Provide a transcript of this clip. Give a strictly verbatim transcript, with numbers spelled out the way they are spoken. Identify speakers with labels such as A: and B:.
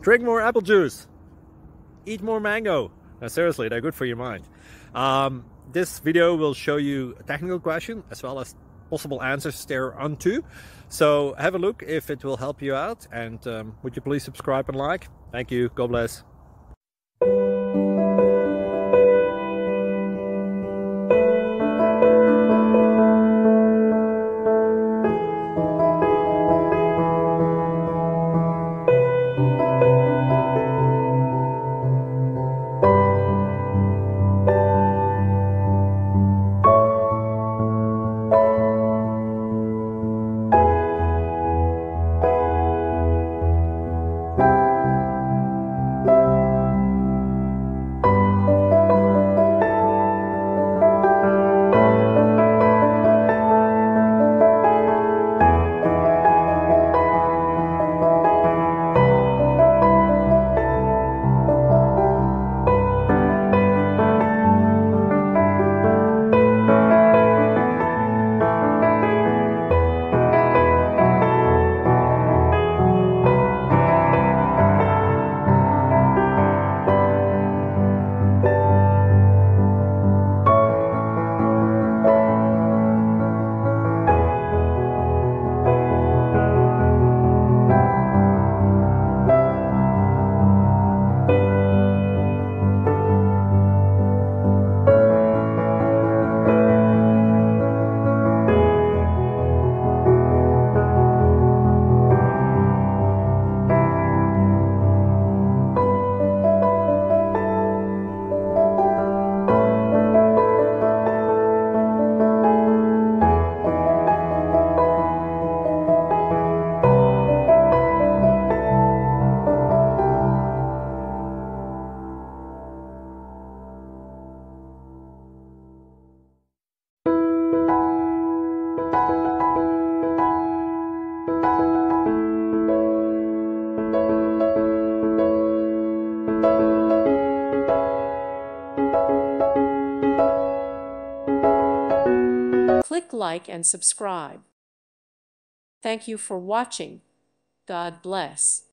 A: drink more apple juice, eat more mango. Now, seriously, they're good for your mind. Um, this video will show you a technical question as well as possible answers thereunto. So have a look if it will help you out, and um, would you please subscribe and like? Thank you. God bless.
B: Click like and subscribe. Thank you for watching. God bless.